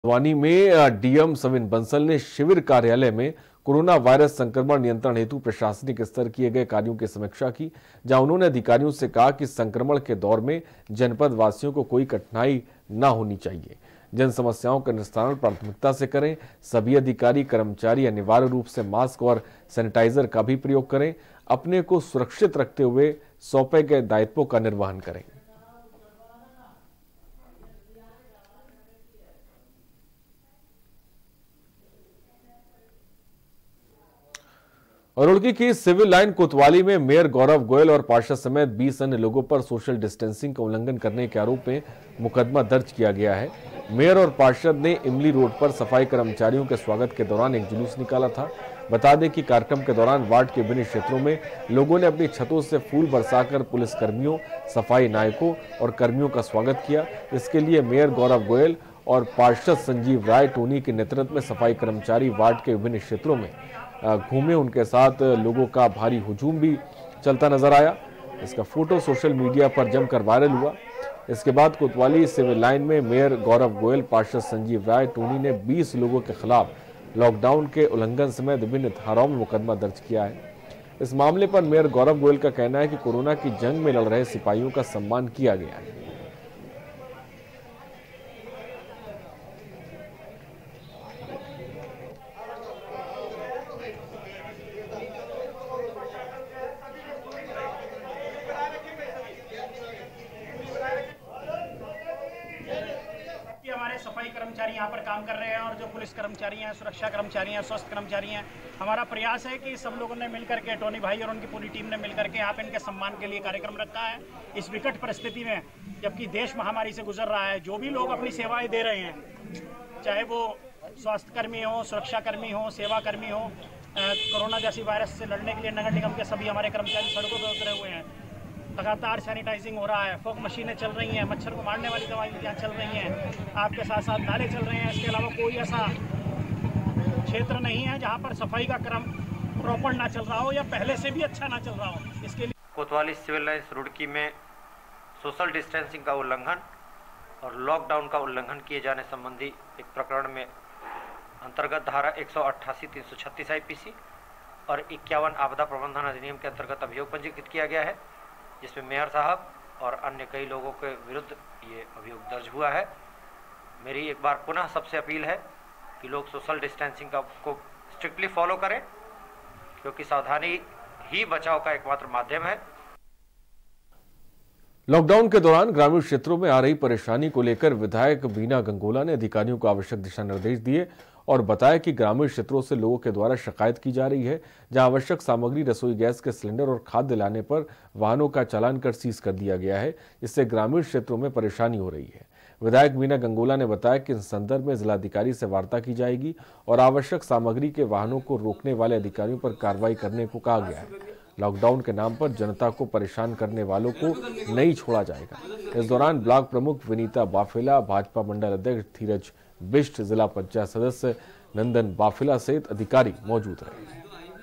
हल्द्वानी में डीएम सविन बंसल ने शिविर कार्यालय में कोरोना वायरस संक्रमण नियंत्रण हेतु प्रशासनिक स्तर किए गए कार्यों की समीक्षा की, जहां उन्होंने अधिकारियों से कहा कि संक्रमण के दौर में जनपद वासियों को कोई कठिनाई न होनी चाहिए। जन समस्याओं का निस्तारण प्राथमिकता से करें। सभी अधिकारी कर्मचारी अनिवार्य रूप से मास्क और सैनिटाइजर का भी प्रयोग करें। अपने को सुरक्षित रखते हुए सौंपे गए दायित्वों का निर्वहन करें। और रुड़की की सिविल लाइन कोतवाली में मेयर गौरव गोयल और पार्षद समेत 20 अन्य लोगों पर सोशल डिस्टेंसिंग का उल्लंघन करने के आरोप में मुकदमा दर्ज किया गया है। मेयर और पार्षद ने इमली रोड पर सफाई कर्मचारियों के स्वागत के दौरान एक जुलूस निकाला था। बता दें कि कार्यक्रम के दौरान वार्ड के विभिन्न क्षेत्रों में लोगों ने अपनी छतों से फूल बरसाकर पुलिस कर्मियों, सफाई नायकों और कर्मियों का स्वागत किया। इसके लिए मेयर गौरव गोयल और पार्षद संजीव राय टोनी के नेतृत्व में सफाई कर्मचारी वार्ड के विभिन्न क्षेत्रों में घूमे। उनके साथ लोगों का भारी हुजूम भी चलता नजर आया। इसका फोटो सोशल मीडिया पर जमकर वायरल हुआ। इसके बाद कोतवाली सिविल लाइन में मेयर गौरव गोयल, पार्षद संजीव राय टोनी ने 20 लोगों के खिलाफ लॉकडाउन के उल्लंघन समेत विभिन्न धाराओं में मुकदमा दर्ज किया है। इस मामले पर मेयर गौरव गोयल का कहना है कि कोरोना की जंग में लड़ रहे सिपाहियों का सम्मान किया गया है। हमारे सफाई कर्मचारी यहाँ पर काम कर रहे हैं और जो पुलिस कर्मचारी हैं, सुरक्षा कर्मचारी हैं, स्वास्थ्य कर्मचारी हैं, हमारा प्रयास है कि सब लोगों ने मिलकर के, टोनी भाई और उनकी पूरी टीम ने मिलकर के यहाँ पे इनके सम्मान के लिए कार्यक्रम रखा है। इस विकट परिस्थिति में, जबकि देश महामारी से गुजर रहा है, जो भी लोग अपनी सेवाएं दे रहे हैं, चाहे वो स्वास्थ्य कर्मी हो, सुरक्षा कर्मी हो, सेवा कर्मी हो, कोरोना जैसी वायरस से लड़ने के लिए नगर निगम के सभी हमारे कर्मचारी सड़कों पर उतरे हुए हैं। लगातार सैनिटाइजिंग हो रहा है, फॉग मशीनें चल रही हैं, मच्छर को मारने वाली दवाइयाँ यहाँ चल रही हैं, आपके साथ साथ नाले चल रहे हैं। इसके अलावा कोई ऐसा क्षेत्र नहीं है जहाँ पर सफाई का क्रम प्रॉपर ना चल रहा हो या पहले से भी अच्छा ना चल रहा हो। इसके लिए कोतवाली सिविल लाइन्स रुड़की में सोशल डिस्टेंसिंग का उल्लंघन और लॉकडाउन का उल्लंघन किए जाने संबंधी एक प्रकरण में अंतर्गत धारा 188, 336 IPC और 51 आपदा प्रबंधन अधिनियम के अंतर्गत अभियोग पंजीकृत किया गया है, जिसमें मेयर साहब और अन्य कई लोगों के विरुद्ध ये अभियोग दर्ज हुआ है। मेरी एक बार पुनः सबसे अपील है कि लोग सोशल डिस्टेंसिंग को स्ट्रिक्टली फॉलो करें, क्योंकि सावधानी ही बचाव का एकमात्र माध्यम है। लॉकडाउन के दौरान ग्रामीण क्षेत्रों में आ रही परेशानी को लेकर विधायक बीना गंगोला ने अधिकारियों को आवश्यक दिशा निर्देश दिए और बताया कि ग्रामीण क्षेत्रों से लोगों के द्वारा शिकायत की जा रही है, जहां आवश्यक सामग्री, रसोई गैस के सिलेंडर और खाद्य लाने पर वाहनों का चालान कर सीज कर दिया गया है। इससे ग्रामीण क्षेत्रों में परेशानी हो रही है। विधायक बीना गंगोला ने बताया कि इस संदर्भ में जिलाधिकारी से वार्ता की जाएगी और आवश्यक सामग्री के वाहनों को रोकने वाले अधिकारियों पर कार्रवाई करने को कहा गया है। लॉकडाउन के नाम पर जनता को परेशान करने वालों को नहीं छोड़ा जाएगा। इस दौरान ब्लॉक प्रमुख विनीता बाफेला, भाजपा मंडल अध्यक्ष धीरज बिष्ट, जिला पंचायत सदस्य नंदन बाफेला सहित अधिकारी मौजूद रहे।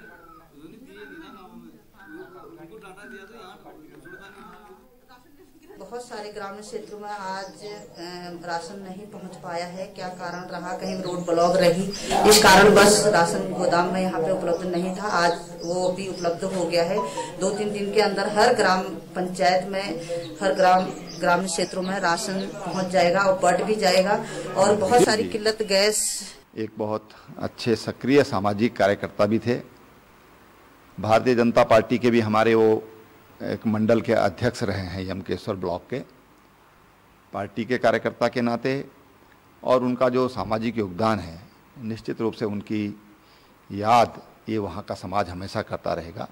बहुत सारे ग्रामीण क्षेत्रों में आज राशन नहीं पहुंच पाया है। क्या कारण रहा? कहीं रोड ब्लॉक रही, इस कारण बस राशन गोदाम में यहाँ पे उपलब्ध नहीं था। आज वो भी उपलब्ध हो गया है। 2-3 दिन के अंदर हर ग्राम पंचायत में, हर ग्रामीण क्षेत्रों में राशन पहुंच जाएगा और बढ़ भी जाएगा। और बहुत सारी किल्लत गैस। एक बहुत अच्छे सक्रिय सामाजिक कार्यकर्ता भी थे। भारतीय जनता पार्टी के भी हमारे वो एक मंडल के अध्यक्ष रहे हैं यमकेश्वर ब्लॉक के। पार्टी के कार्यकर्ता के नाते और उनका जो सामाजिक योगदान है, निश्चित रूप से उनकी याद ये वहाँ का समाज हमेशा करता रहेगा।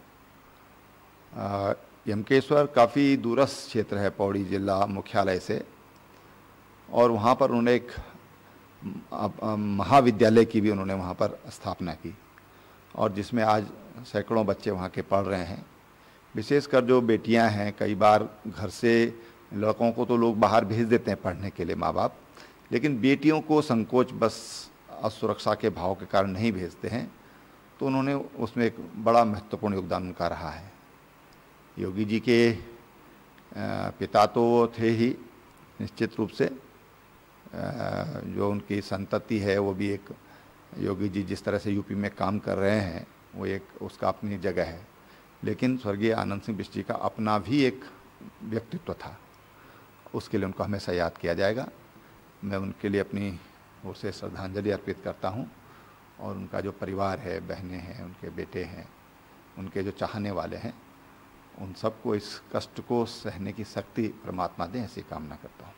यमकेश्वर काफ़ी दूरस्थ क्षेत्र है पौड़ी जिला मुख्यालय से, और वहाँ पर उन्होंने एक महाविद्यालय की भी उन्होंने वहाँ पर स्थापना की, और जिसमें आज सैकड़ों बच्चे वहाँ के पढ़ रहे हैं। विशेषकर जो बेटियां हैं, कई बार घर से लड़कों को तो लोग बाहर भेज देते हैं पढ़ने के लिए माँ बाप, लेकिन बेटियों को संकोच बस असुरक्षा के भाव के कारण नहीं भेजते हैं, तो उन्होंने उसमें एक बड़ा महत्वपूर्ण योगदान उनका रहा है। योगी जी के पिता तो थे ही निश्चित रूप से, जो उनकी संतति है वो भी एक, योगी जी जिस तरह से यूपी में काम कर रहे हैं वो एक उसका अपनी जगह है, लेकिन स्वर्गीय आनंद सिंह बिष्ट जी का अपना भी एक व्यक्तित्व था, उसके लिए उनको हमेशा याद किया जाएगा। मैं उनके लिए अपनी ओर से श्रद्धांजलि अर्पित करता हूं, और उनका जो परिवार है, बहनें हैं, उनके बेटे हैं, उनके जो चाहने वाले हैं, उन सबको इस कष्ट को सहने की शक्ति परमात्मा दे, ऐसी कामना करता हूँ।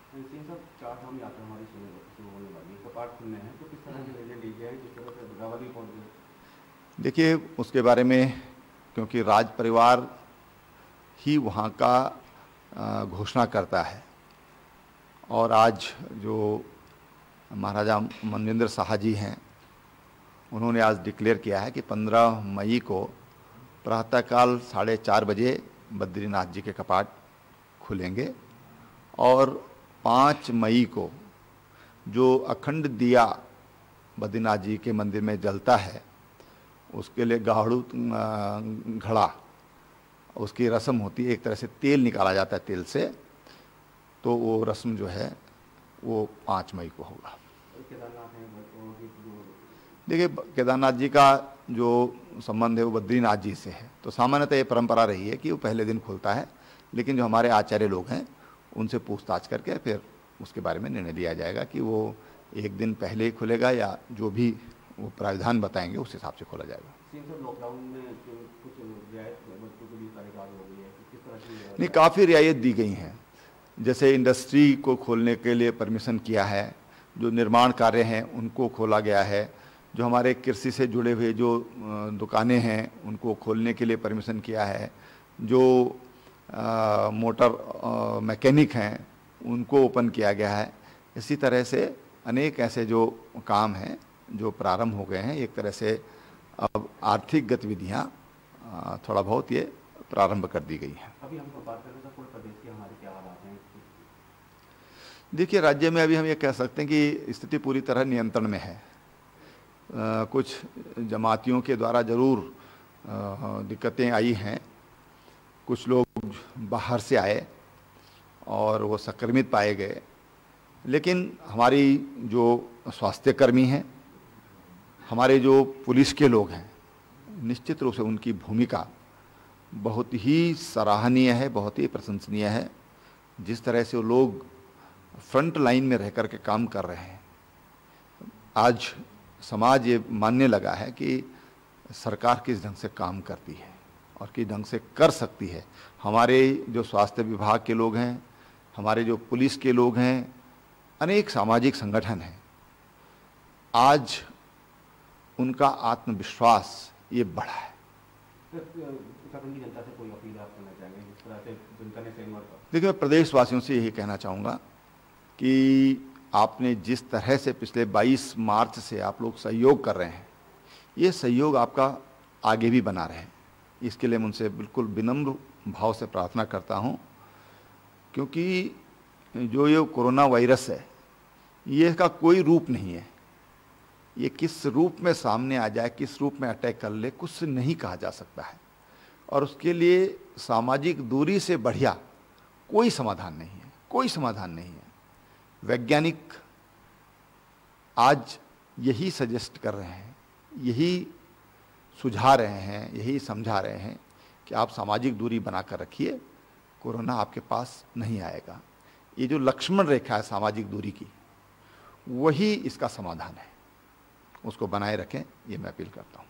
देखिए, उसके बारे में क्योंकि राज परिवार ही वहाँ का घोषणा करता है, और आज जो महाराजा मनविंद्र शाह जी हैं उन्होंने आज डिक्लेयर किया है कि 15 मई को प्रातःकाल 4:30 बजे बद्रीनाथ जी के कपाट खुलेंगे, और 5 मई को जो अखंड दिया बद्रीनाथ जी के मंदिर में जलता है उसके लिए गाड़ू घड़ा उसकी रस्म होती है, एक तरह से तेल निकाला जाता है तेल से, तो वो रस्म जो है वो 5 मई को होगा। देखिए, केदारनाथ जी का जो संबंध है वो बद्रीनाथ जी से है, तो सामान्यतः ये परंपरा रही है कि वो पहले दिन खुलता है, लेकिन जो हमारे आचार्य लोग हैं उनसे पूछताछ करके फिर उसके बारे में निर्णय लिया जाएगा कि वो एक दिन पहले ही खुलेगा या जो भी वो प्राविधान बताएंगे उस हिसाब से खोला जाएगा। लॉकडाउन में कुछ रियायत बच्चों के लिए सरकार हो गई है, किस तरह की? नहीं, काफ़ी रियायत दी गई हैं, जैसे इंडस्ट्री को खोलने के लिए परमिशन किया है, जो निर्माण कार्य हैं उनको खोला गया है, जो हमारे कृषि से जुड़े हुए जो दुकानें हैं उनको खोलने के लिए परमिशन किया है, जो मोटर मैकेनिक हैं उनको ओपन किया गया है। इसी तरह से अनेक ऐसे जो काम हैं जो प्रारंभ हो गए हैं। एक तरह से अब आर्थिक गतिविधियां थोड़ा बहुत ये प्रारंभ कर दी गई हैं। अभी हम बात करें तो पूरे प्रदेश के हमारे क्या हालात हैं? देखिए, राज्य में अभी हम ये कह सकते हैं कि स्थिति पूरी तरह नियंत्रण में है। कुछ जमातियों के द्वारा जरूर दिक्कतें आई हैं, कुछ लोग बाहर से आए और वो संक्रमित पाए गए, लेकिन हमारी जो स्वास्थ्यकर्मी हैं, हमारे जो पुलिस के लोग हैं, निश्चित रूप से उनकी भूमिका बहुत ही सराहनीय है, बहुत ही प्रशंसनीय है। जिस तरह से वो लोग फ्रंट लाइन में रह कर के काम कर रहे हैं। आज समाज ये मानने लगा है कि सरकार किस ढंग से काम करती है और किस ढंग से कर सकती है। हमारे जो स्वास्थ्य विभाग के लोग हैं, हमारे जो पुलिस के लोग हैं, अनेक सामाजिक संगठन हैं, आज उनका आत्मविश्वास ये बढ़ा है। उत्तराखंड की जनता से कोई अपील आप करना चाहेंगे जिस तरह से जनता ने सहयोग किया? देखिए, मैं प्रदेशवासियों से यही कहना चाहूँगा कि आपने जिस तरह से पिछले 22 मार्च से आप लोग सहयोग कर रहे हैं, ये सहयोग आपका आगे भी बना रहे। इसके लिए मैं उनसे बिल्कुल विनम्र भाव से प्रार्थना करता हूँ, क्योंकि जो ये कोरोना वायरस है ये इसका कोई रूप नहीं है। ये किस रूप में सामने आ जाए, किस रूप में अटैक कर ले, कुछ नहीं कहा जा सकता है। और उसके लिए सामाजिक दूरी से बढ़िया कोई समाधान नहीं है, कोई समाधान नहीं है। वैज्ञानिक आज यही सजेस्ट कर रहे हैं, यही सुझा रहे हैं, यही समझा रहे हैं कि आप सामाजिक दूरी बनाकर रखिए, कोरोना आपके पास नहीं आएगा। ये जो लक्ष्मण रेखा है सामाजिक दूरी की, वही इसका समाधान है। उसको बनाए रखें, ये मैं अपील करता हूँ।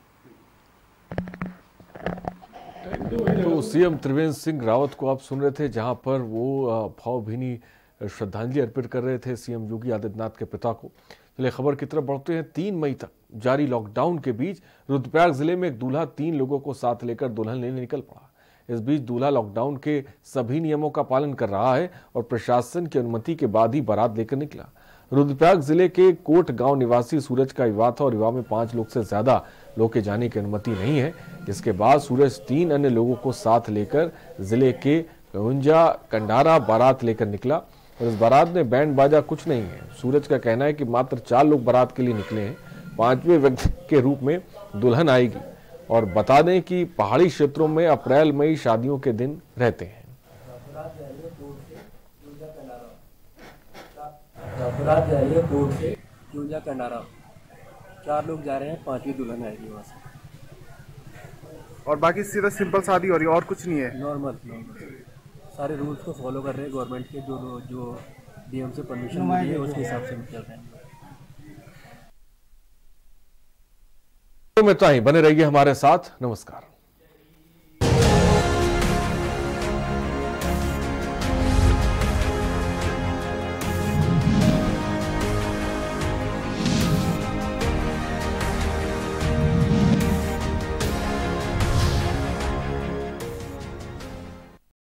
तो सीएम त्रिवेंद्र सिंह रावत को आप सुन रहे थे, जहां पर वो भावभीनी श्रद्धांजलि अर्पित कर रहे थे सीएम योगी आदित्यनाथ के पिता को। चलिए खबर की तरफ बढ़ते हैं। 3 मई तक जारी लॉकडाउन के बीच रुद्रप्रयाग जिले में एक दूल्हा 3 लोगों को साथ लेकर दुल्हन लेने निकल पड़ा। इस बीच दूल्हा लॉकडाउन के सभी नियमों का पालन कर रहा है और प्रशासन की अनुमति के बाद ही बारात लेकर निकला। रुद्रप्रयाग जिले के कोट गांव निवासी सूरज का विवाह था और विवाह में 5 लोग से ज्यादा लोग के जाने की अनुमति नहीं है, जिसके बाद सूरज 3 अन्य लोगों को साथ लेकर जिले के ऊंजा कंडारा बारात लेकर निकला और इस बारात में बैंड बाजा कुछ नहीं है। सूरज का कहना है कि मात्र 4 लोग बारात के लिए निकले हैं, 5वें व्यक्ति के रूप में दुल्हन आएगी। और बता दें कि पहाड़ी क्षेत्रों में अप्रैल मई शादियों के दिन रहते हैं। बारात जा रही है कोर्ट से क्यूंजा कंडारा। 4 लोग जा रहे हैं, 5वीं दुल्हन आएगी वहाँ से। और बाकी सीधा सिंपल शादी हो रही है और कुछ नहीं है? नॉर्मल सारे रूल्स को फॉलो कर रहे हैं गवर्नमेंट के, जो डीएम से परमिशन मिली है उसके हिसाब से चल रहे हैं। तो में तो ही बने रहिए हमारे साथ। नमस्कार।